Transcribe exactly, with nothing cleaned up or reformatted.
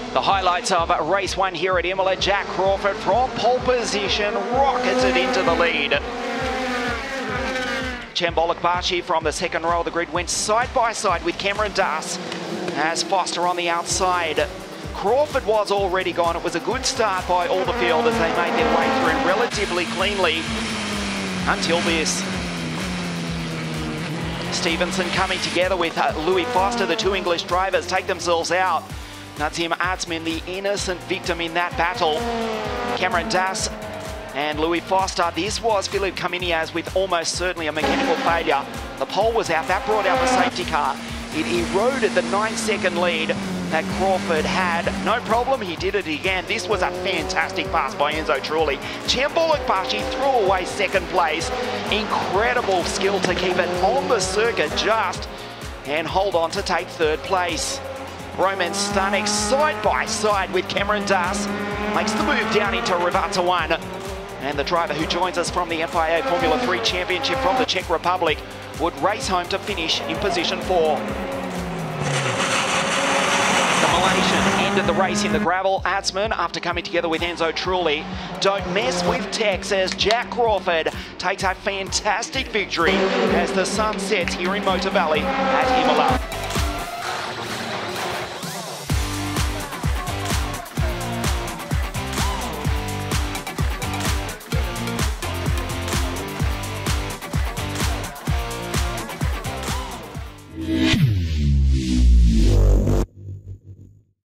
The highlights of race one here at Imola. Jack Crawford from pole position rocketed into the lead. Chambolak Bashi from the second row of the grid went side by side with Cameron Dass as Foster on the outside. Crawford was already gone. It was a good start by all the field as they made their way through relatively cleanly until this. Stevenson coming together with uh, Louis Foster. The two English drivers take themselves out. Nazim Atzmin, the innocent victim in that battle. Cameron Dass and Louis Foster. This was Philip Caminiaz with almost certainly a mechanical failure. The pole was out. That brought out the safety car. It eroded the nine-second lead that Crawford had. No problem, he did it again. This was a fantastic pass by Enzo Trulli. Chambolak Bashi threw away second place. Incredible skill to keep it on the circuit just and hold on to take third place. Roman Stanek side by side with Cameron Dass makes the move down into Rivata one. And the driver who joins us from the F I A Formula three Championship from the Czech Republic would race home to finish in position four. The Malaysian ended the race in the gravel. Atzmin, after coming together with Enzo Trulli. Don't mess with tech, says Jack Crawford, takes a fantastic victory as the sun sets here in Motor Valley at Imola.